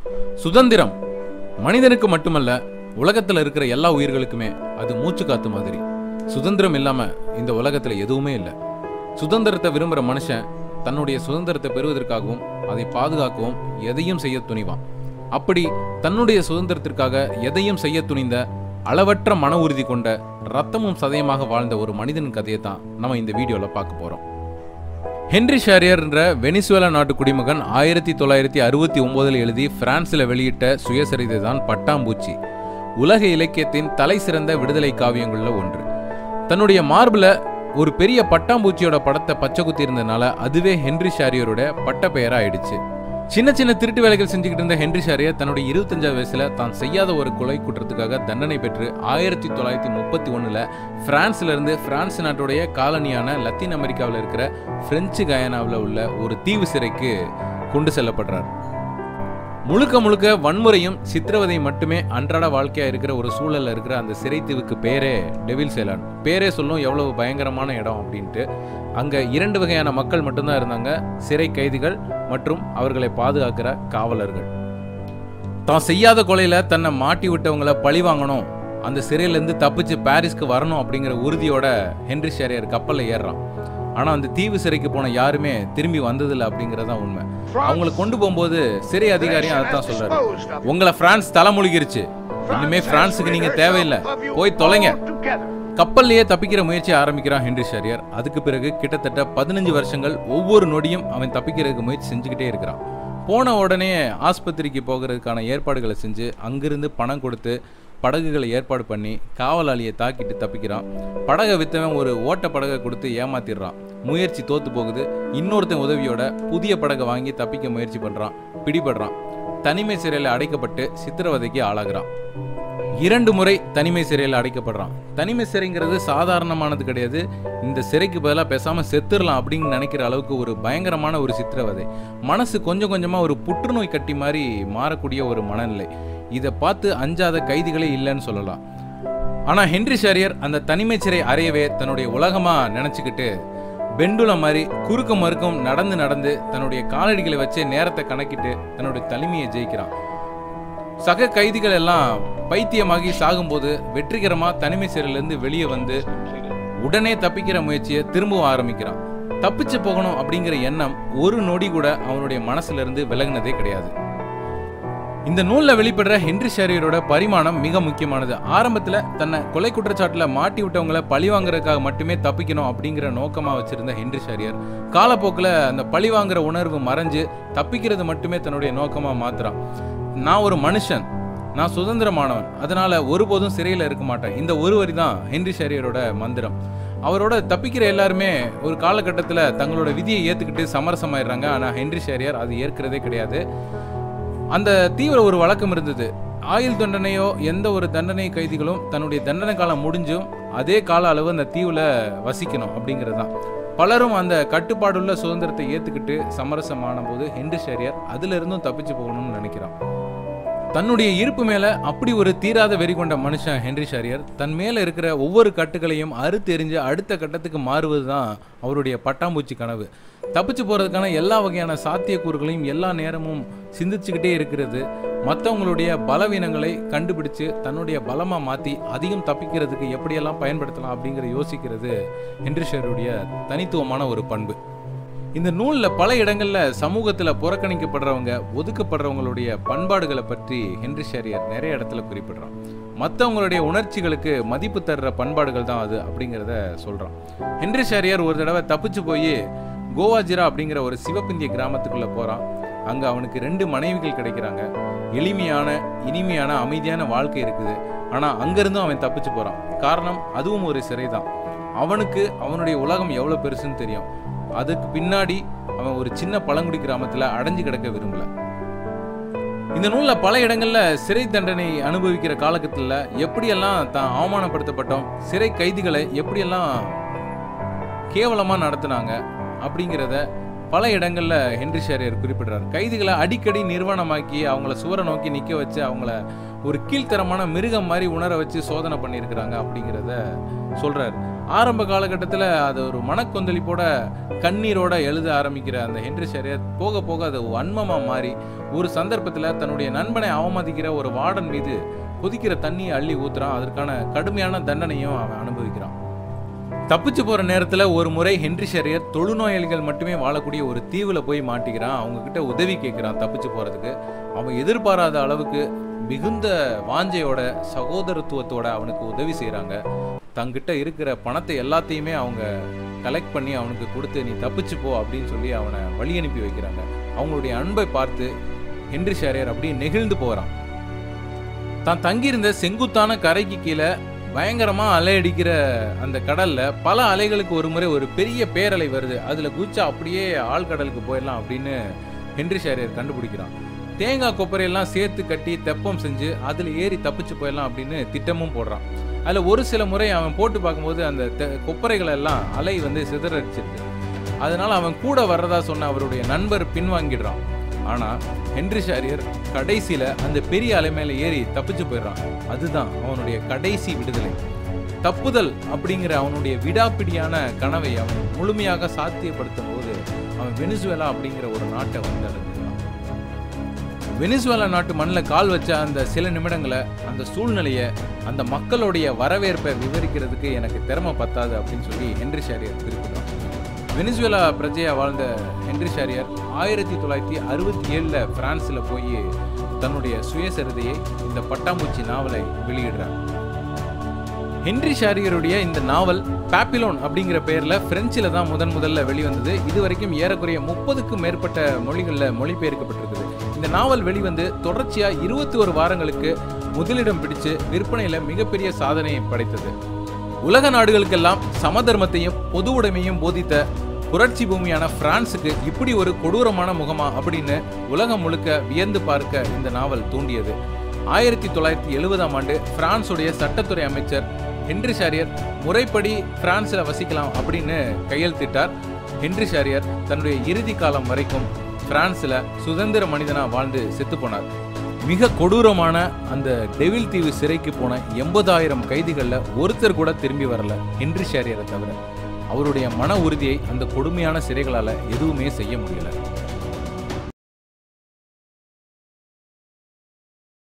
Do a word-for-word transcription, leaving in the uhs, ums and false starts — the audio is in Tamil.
சுதந்திரம் மனிதனுக்கு மட்டுமல்ல, உலகத்துல இருக்கிற எல்லா உயிர்களுக்குமே அது மூச்சு காத்து மாதிரி. சுதந்திரம் இல்லாம இந்த உலகத்துல எதுவுமே இல்லை. சுதந்திரத்தை விரும்புற மனுஷன் தன்னுடைய சுதந்திரத்தை பெறுவதற்காகவும் அதை பாதுகாக்கவும் எதையும் செய்ய துணிவான். அப்படி தன்னுடைய சுதந்திரத்திற்காக எதையும் செய்ய துணிந்த, அளவற்ற மன உறுதி கொண்ட, ரத்தமும் சதயமாக வாழ்ந்த ஒரு மனிதன் கதையை தான் நம்ம இந்த வீடியோல பார்க்க போறோம். ஹென்றி ஷாரியர் என்ற வெனிசுவேலா நாட்டு குடிமகன் ஆயிரத்தி தொள்ளாயிரத்தி அறுபத்தி ஒன்பதில் எழுதி பிரான்சில் வெளியிட்ட சுயசரிதை தான் பட்டாம்பூச்சி. உலக இலக்கியத்தின் தலை சிறந்த விடுதலை காவியங்களில் ஒன்று. தன்னுடைய மார்பில் ஒரு பெரிய பட்டாம்பூச்சியோட படத்தை பச்சை குத்தி இருந்ததுனால அதுவே ஹென்றி ஷாரியரோட பட்ட பெயரா ஆயிடுச்சு. சின்ன சின்ன திருட்டு வேலைகள் செஞ்சுக்கிட்டு இருந்த ஹென்றி ஷாரியர் தன்னுடைய இருபத்தஞ்சாவது வயசுல தான் செய்யாத ஒரு கொலை குற்றத்துக்காக தண்டனை பெற்று ஆயிரத்தி தொள்ளாயிரத்தி முப்பத்தி ஒண்ணுல பிரான்ஸ்ல இருந்து பிரான்ஸ் நாட்டுடைய காலனியான லத்தீன் அமெரிக்காவில் இருக்கிற பிரெஞ்சு கயானாவில் உள்ள ஒரு தீவு சிறைக்கு கொண்டு செல்லப்படுறார். முழுக்க முழுக்க வன்முறையும் சித்திரவதை மட்டுமே அன்றாட வாழ்க்கையா இருக்கிற ஒரு சூழல்ல இருக்கிற அந்த சிறை தீவுக்கு பேரே டெவில்ஸ் ஐலாண்ட். பேரே சொல்லும் எவ்வளவு பயங்கரமான இடம் அப்படின்ட்டு. அங்க இரண்டு வகையான மக்கள் மட்டும்தான் இருந்தாங்க, சிறை கைதிகள் மற்றும் அவர்களை பாதுகாக்கிற காவலர்கள். தான் செய்யாத கொலையில தன்னை மாட்டி விட்டவங்களை பழி வாங்கணும், அந்த சிறையிலேருந்து தப்பிச்சு பாரிஸ்க்கு வரணும் அப்படிங்கிற உறுதியோட ஹென்றி ஷாரியர் கப்பலில் ஏறுறான். ஆனா அந்த தீவு சிறைக்கு போன யாருமே திரும்பி வந்ததில்லை அப்படிங்கறதான் உண்மை. அவங்களை கொண்டு போகும்போது சிறை அதிகாரியும் அதான் சொல்றாரு, உங்களை பிரான்ஸ் தலைமொழிகிருச்சு, இனிமே பிரான்ஸுக்கு நீங்க தேவையில்லை, போய் தொலைங்க. கப்பல்லையே தப்பிக்கிற முயற்சியை ஆரம்பிக்கிறான் ஹென்றி ஷாரியர். அதுக்கு பிறகு கிட்டத்தட்ட பதினஞ்சு வருஷங்கள் ஒவ்வொரு நொடியும் அவன் தப்பிக்கிறதுக்கு முயற்சி செஞ்சுக்கிட்டே இருக்கிறான். போன உடனே ஆஸ்பத்திரிக்கு போகிறதுக்கான ஏற்பாடுகளை செஞ்சு அங்கிருந்து பணம் கொடுத்து படகுகளை ஏற்பாடு பண்ணி காவலாளியை தாக்கிட்டு தப்பிக்கிறான். படகை வித்தவன் ஒரு ஓட்ட படகை கொடுத்து ஏமாத்திடுறான். முயற்சி தோத்து போகுது. இன்னொருத்தன் உதவியோட புதிய படகை வாங்கி தப்பிக்க முயற்சி பண்றான், பிடிபடுறான். தனிமை சிறையில் அடைக்கப்பட்டு சித்திரவதைக்கு ஆளாகிறான். இரண்டு முறை தனிமை சிறையில் அடைக்கப்படுறான். தனிமை சிறைங்கிறது சாதாரணமானது கிடையாது. இந்த சிறைக்கு பதிலாக பேசாம செத்துடலாம் அப்படின்னு நினைக்கிற அளவுக்கு ஒரு பயங்கரமான ஒரு சித்திரவதை. மனசு கொஞ்சம் கொஞ்சமா ஒரு புற்றுநோய் கட்டி மாதிரி மாறக்கூடிய ஒரு மனநிலை. இதை பார்த்து அஞ்சாத கைதிகளே இல்லைன்னு சொல்லலாம். ஆனா ஹென்றி ஷாரியர் அந்த தனிமை சிறை அறையவே தன்னுடைய உலகமா நினைச்சுக்கிட்டு பெண்டுலம் மாதிரி குறுக்க மறுக்கும் நடந்து நடந்து தன்னுடைய காலடிகளை வச்சே நேரத்தை கணக்கிட்டு தன்னுடைய தனிமையை ஜெயிக்கிறான். சக கைதிகள் எல்லாம் பைத்தியமாகி சாகும்போது வெற்றிகரமா தனிமை சிறையிலிருந்து வெளியே வந்து உடனே தப்பிக்கிற முயற்சியை திரும்பவும் ஆரம்பிக்கிறான். தப்பிச்சு போகணும் அப்படிங்கிற எண்ணம் ஒரு நொடி கூட அவனுடைய மனசுல இருந்து விலகினதே கிடையாது. இந்த நூல்ல வெளிப்படுற ஹென்றி ஷாரியரோட பரிமாணம் மிக முக்கியமானது. ஆரம்பத்துல தன்னை கொலை குற்றச்சாட்டுல மாட்டி விட்டவங்களை பழி வாங்குறதுக்காக மட்டுமே தப்பிக்கணும் அப்படிங்கிற நோக்கமா வச்சிருந்த ஹென்றி ஷாரியர் காலப்போக்கில் அந்த பழி வாங்குற உணர்வு மறைஞ்சு தப்பிக்கிறது மட்டுமே தன்னுடைய நோக்கமா மாத்துறான். நான் ஒரு மனுஷன், நான் சுதந்திரமானவன், அதனால ஒருபோதும் சிறையில் இருக்க மாட்டேன். இந்த ஒரு வரி தான் ஹென்றி ஷாரியரோட மந்திரம். அவரோட தப்பிக்கிற எல்லாருமே ஒரு காலகட்டத்தில் தங்களோட விதியை ஏற்றுக்கிட்டு சமரசமாயிடுறாங்க. ஆனால் ஹென்றி ஷாரியர் அது ஏற்கிறதே கிடையாது. அந்த தீவிர ஒரு வழக்கம் இருந்தது. ஆயுள் தண்டனையோ எந்த ஒரு தண்டனை கைதிகளும் தன்னுடைய தண்டனை காலம் முடிஞ்சும் அதே கால அளவு அந்த தீவுல வசிக்கணும் அப்படிங்கிறது தான். பலரும் அந்த கட்டுப்பாடுள்ள சுதந்திரத்தை ஏற்றுக்கிட்டு சமரசமான போது ஹென்றி ஷாரியர் அதுல இருந்தும் தப்பிச்சு போகணும்னு நினைக்கிறான். தன்னுடைய இருப்பு மேல அப்படி ஒரு தீராத வெறி கொண்ட மனுஷன் ஹென்றி ஷாரியர் தன் மேல இருக்கிற ஒவ்வொரு கட்டுகளையும் அறுத்தெறிஞ்சு அடுத்த கட்டத்துக்கு மாறுவது தான் அவருடைய பட்டாம்பூச்சி கனவு. தப்பிச்சு போறதுக்கான எல்லா வகையான சாத்தியக்கூறுகளையும் எல்லா நேரமும் சிந்திச்சுக்கிட்டே இருக்கிறது. மற்றவங்களுடைய பலவீனங்களை கண்டுபிடிச்சு தன்னுடைய பலமா மாத்தி அதிகம் தப்பிக்கிறதுக்கு எப்படியெல்லாம் பயன்படுத்தலாம் அப்படிங்கிற யோசிக்கிறது ஹென்றி ஷாரியருடைய தனித்துவமான ஒரு பண்பு. இந்த நூல்ல பல இடங்கள்ல சமூகத்துல புறக்கணிக்கப்படுறவங்க, ஒதுக்கப்படுறவங்களுடைய பண்பாடுகளை பற்றி ஹென்றி ஷாரியர் நிறைய இடத்துல குறிப்பிடுறான். மற்றவங்களுடைய உணர்ச்சிகளுக்கு மதிப்பு தர்ற பண்பாடுகள் தான் அது அப்படிங்கிறத சொல்றான். ஹென்றி ஷாரியர் ஒரு தடவை தப்பிச்சு போய் கோவாஜிரா அப்படிங்கிற ஒரு சிவப்பிந்திய கிராமத்துக்குள்ள போறான். அங்க அவனுக்கு ரெண்டு மனைவிகள் கிடைக்கிறாங்க. எளிமையான இனிமையான அமைதியான வாழ்க்கை இருக்குது. ஆனா அங்கிருந்தும் அவன் தப்பிச்சு போறான். காரணம், அதுவும் ஒரு சிறை தான். அவனுக்கு அவனுடைய உலகம் எவ்வளவு பெருசுன்னு தெரியும். அதுக்கு பின்னாடி அவன் ஒரு சின்ன பழங்குடி கிராமத்துல அடைஞ்சு கிடக்க விரும்பல. இந்த நூல்ல பல இடங்கள்ல சிறை தண்டனை அனுபவிக்கிற காலகட்டத்தில் எப்படியெல்லாம் தான் அவமானப்படுத்தப்பட்டோம், சிறை கைதிகளை எப்படியெல்லாம் கேவலமா நடத்தினாங்க அப்படிங்கிறத பல இடங்கள்ல ஹென்றி ஷேரியர் குறிப்பிடுறார். கைதிகளை அடிக்கடி நிர்வாணமாக்கி அவங்கள சுவரை நோக்கி நிற்க வச்சு அவங்கள ஒரு கீழ்த்தரமான மிருகம் மாதிரி உணர வச்சு சோதனை பண்ணியிருக்கிறாங்க அப்படிங்கிறத சொல்றாரு. ஆரம்ப காலகட்டத்தில் அது ஒரு மனக்கொந்தளிப்போட கண்ணீரோட எழுத ஆரம்பிக்கிற அந்த ஹென்றி ஷேரியர் போக போக அது வன்மமாக மாறி ஒரு சந்தர்ப்பத்தில் தன்னுடைய நண்பனை அவமதிக்கிற ஒரு வார்டன் மீது கொதிக்கிற தண்ணியை அள்ளி ஊத்துறான். அதற்கான கடுமையான தண்டனையும் அவன் அனுபவிக்கிறான். தப்பிச்சு போற நேரத்துல ஒரு முறை ஹென்றி ஷேரியர் தொழுநோயாளிகள் மட்டுமே வாழக்கூடிய ஒரு தீவுல போய் மாட்டிக்கிறான். அவங்க கிட்ட உதவி கேட்கிறான் தப்பிச்சு போறதுக்கு. அவன் எதிர்பாராத அளவுக்கு மிகுந்த வாஞ்சையோட சகோதரத்துவத்தோட அவனுக்கு உதவி செய்யறாங்க. தங்கிட்ட இருக்கிற பணத்தை எல்லாத்தையுமே அவங்க கலெக்ட் பண்ணி அவனுக்கு கொடுத்து நீ தப்பிச்சு போ அப்படின்னு சொல்லி அவனை வழி அனுப்பி வைக்கிறாங்க. அவங்களுடைய அன்பை பார்த்து ஹென்றி ஷேரியர் அப்படியே நெகிழ்ந்து போறான். தான் தங்கியிருந்த செங்குத்தான கரைக்கு கீழே பயங்கரமா அலையடிக்கிற அந்த கடல்ல பல அலைகளுக்கு ஒரு முறை ஒரு பெரிய பேரலை வருது. அதுல குச்சா அப்படியே ஆழ்கடலுக்கு போயிடலாம் அப்படின்னு ஹென்றி ஷேரியர் கண்டுபிடிக்கிறான். தேங்காய் கொப்பரையெல்லாம் சேர்த்து கட்டி தெப்பம் செஞ்சு அதுல ஏறி தப்பிச்சு போயிடலாம் அப்படின்னு திட்டமும் போடுறான். அதுல ஒரு சில முறை அவன் போட்டு பார்க்கும்போது அந்த கொப்பரைகள் எல்லாம் அலை வந்து சிதறடிச்சிருக்கு. அதனால அவன் கூட வர்றதா சொன்ன அவருடைய நண்பர் பின்வாங்கிடுறான். ஆனா ஹென்றி ஷேரியர் கடைசியில அந்த பெரிய அலை மேல ஏறி தப்பிச்சு போயிடுறான். அதுதான் அவனுடைய கடைசி விடுதலை. தப்புதல் அப்படிங்கிற அவனுடைய விடாப்பிடியான கனவை அவன் முழுமையாக சாத்தியப்படுத்தும் போது அவன் வெனிசுவேலா அப்படிங்கிற ஒரு நாட்டை வந்து அடைஞ்சிருக்கான். வெனிசுவேலா நாட்டு மண்ணில் கால் வச்ச அந்த சில நிமிடங்களை, அந்த சூழ்நிலையை, அந்த மக்களுடைய வரவேற்பை விவரிக்கிறதுக்கு எனக்கு திறமை பத்தாது அப்படின்னு சொல்லி ஹென்றி ஷேரியர் குறிப்பிட்டான். வெனிசுவேலா பிரஜையா வாழ்ந்த ஹென்றி ஷேரியர் ஆயிரத்தி தொள்ளாயிரத்தி அறுபத்தி ஏழுல பிரான்ஸ்ல போய் தன்னுடைய சுயசரிதையை இந்த பட்டாம்பூச்சி நாவலை வெளியிடுறார். ஹென்றி ஷேரியருடைய இந்த நாவல் பாப்பிலோன் அப்படிங்கிற பெயர்ல பிரெஞ்சில தான் முதன் முதல்ல வெளிவந்தது. இதுவரைக்கும் ஏறக்குறைய முப்பதுக்கும் மேற்பட்ட மொழிகளில் மொழிபெயர்க்கப்பட்டிருக்குது. இந்த நாவல் வெளிவந்து தொடர்ச்சியா இருபத்தி ஒரு வாரங்களுக்கு முதலிடம் பிடிச்சு விற்பனையில மிகப்பெரிய சாதனையை படைத்தது. உலக நாடுகளுக்கெல்லாம் சமதர்மத்தையும் பொது உடைமையும் போதித்த புரட்சி பூமியான பிரான்ஸுக்கு இப்படி ஒரு கொடூரமான முகமா அப்படின்னு உலகம் முழுக்க வியந்து பார்க்க இந்த நாவல் தூண்டியது. ஆயிரத்தி தொள்ளாயிரத்தி எழுபதாம் ஆண்டு பிரான்சுடைய சட்டத்துறை அமைச்சர் ஹென்றி ஷேரியர் முறைப்படி பிரான்ஸ்ல வசிக்கலாம் அப்படின்னு கையெழுத்திட்டார். ஹென்றி ஷேரியர் தன்னுடைய இறுதி காலம் வரைக்கும் பிரான்ஸ்ல சுதந்திர மனிதனா வாழ்ந்து செத்து போனார். மிக கொடூரமான அந்த டெவில் தீவு சிறைக்கு போன எண்பதாயிரம் கைதிகள்ல ஒருத்தர் கூட திரும்பி வரல ஹென்றி ஷேரியரை தவிர. அவருடைய மன உறுதியை அந்த கொடுமையான சிறைகளால எதுவுமே செய்ய முடியல.